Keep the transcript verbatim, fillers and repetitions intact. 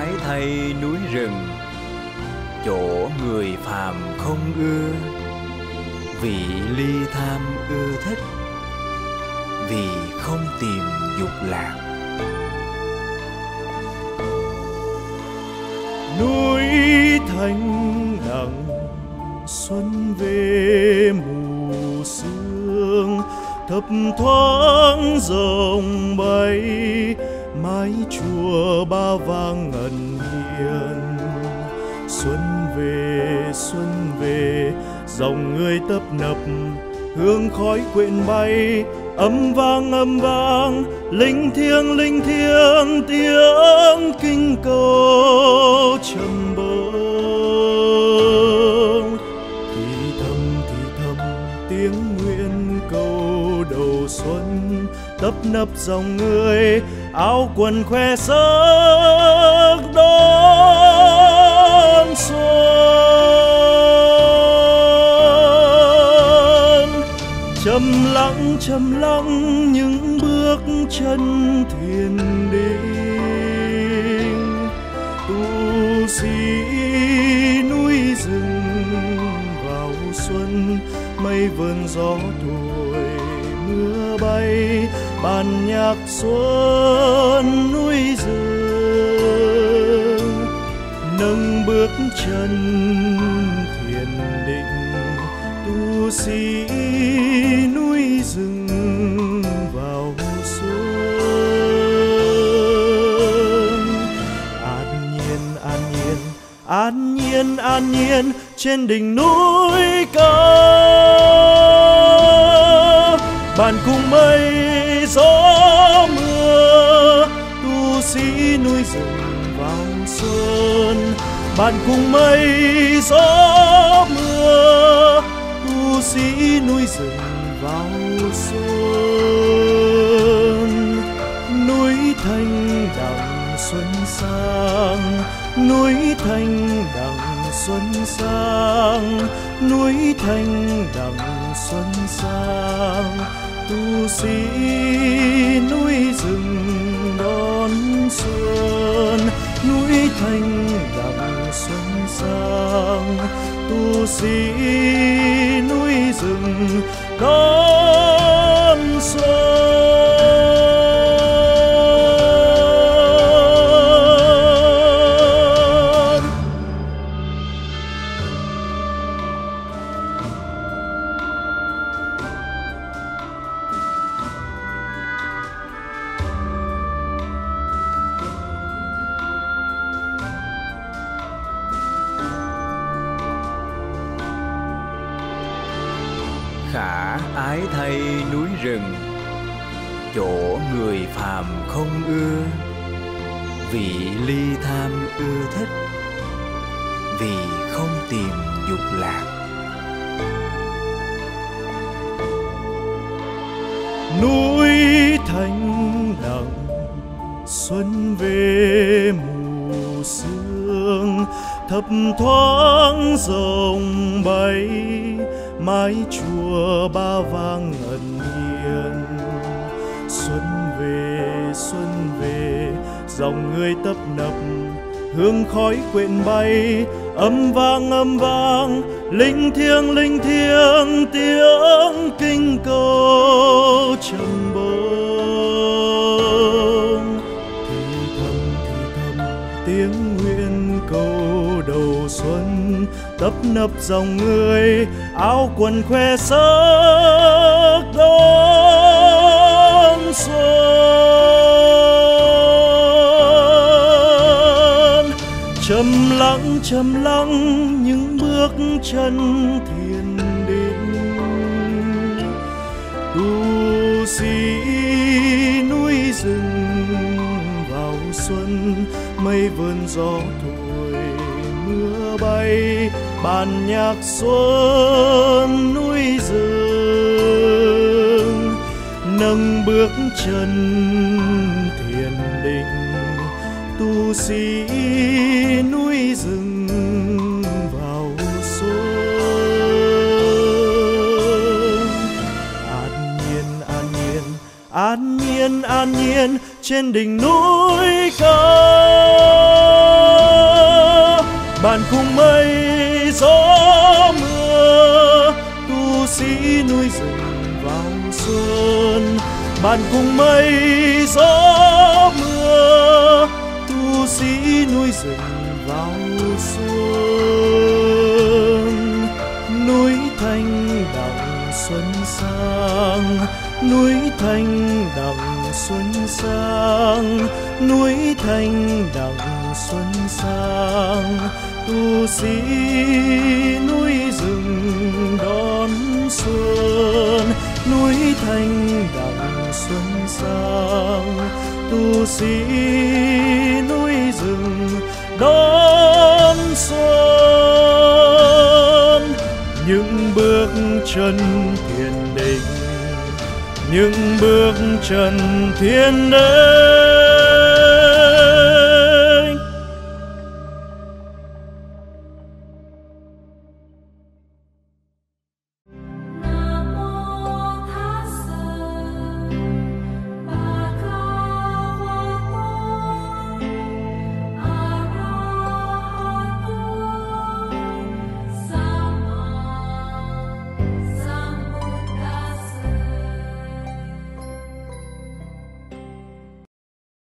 ái thay núi rừng, chỗ người phàm không ưa, vì ly tham ưa thích, vì không tìm dục lạc. Núi thanh lặng xuân về mù sương, thấp thoáng rồng bay, mái chùa ba vang ngân hiền. Xuân về xuân về, dòng người tấp nập, hương khói quyện bay, âm vang âm vang, linh thiêng linh thiêng tiếng kinh câu trầm bổng. Thì thầm thì thầm tiếng nguyện cầu đầu xuân, tấp nập dòng người áo quần khoe sắc đón xuân. Trầm lặng trầm lặng những bước chân thiền định, tu sĩ núi rừng vào xuân, mây vườn gió thổi mưa bay, bàn nhạc xuân núi rừng. Nâng bước chân thiền định, tu sĩ núi rừng vào xuân. An nhiên an nhiên an nhiên an nhiên trên đỉnh núi cao, bàn cùng mây gió mưa, tu sĩ núi rừng vào xuân. Bàn cùng mây gió mưa, tu sĩ núi rừng vào xuân. Núi thanh đằng xuân sang, núi thanh đằng xuân sang, núi thanh đằng xuân sang, tu sĩ núi rừng đón xuân. Núi thanh đằng xuân sang, tu sĩ núi rừng đón xuân. Khả ái thay núi rừng, chỗ người phàm không ưa, vì ly tham ưa thích, vì không tìm dục lạc. Núi thanh lặng xuân về mù sương, thấp thoáng rồng bay, mái chùa ba vang ngân hiền. Xuân về xuân về, dòng người tấp nập, hương khói quyện bay, âm vang âm vang, linh thiêng linh thiêng tiếng kinh câu trầm bổng. Thì thầm thì thầm tiếng nguyện cầu đầu xuân, tấp nập dòng người áo quần khoe sắc đón xuân. Trầm lặng trầm lặng những bước chân thiền định, tu sĩ núi rừng vào xuân, mây vườn gió thổi mưa bay, bàn nhạc xuân núi rừng. Nâng bước chân thiền định, tu sĩ núi rừng vào xuân. An nhiên an nhiên an nhiên an nhiên trên đỉnh núi cao. Bạn cùng mây gió mưa, tu sĩ núi rừng vào xuân. Bạn cùng mây gió mưa, tu sĩ núi rừng vào xuân. Núi Thanh đặng xuân sang, núi Thanh đặng xuân sang, núi Thanh đặng xuân sang. Tu sĩ núi rừng đón xuân, núi Thanh đặng xuân sang. Tu sĩ núi rừng đón xuân. Những bước chân thiền định, những bước chân thiền định.